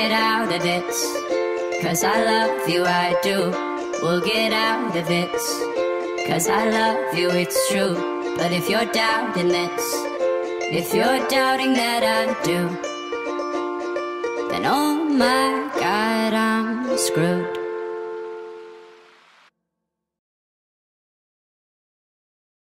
get out of it, 'cause I love you, I do. We'll get out of it, 'cause I love you, it's true. But if you're doubting this, if you're doubting that I do, then oh my God, I'm screwed.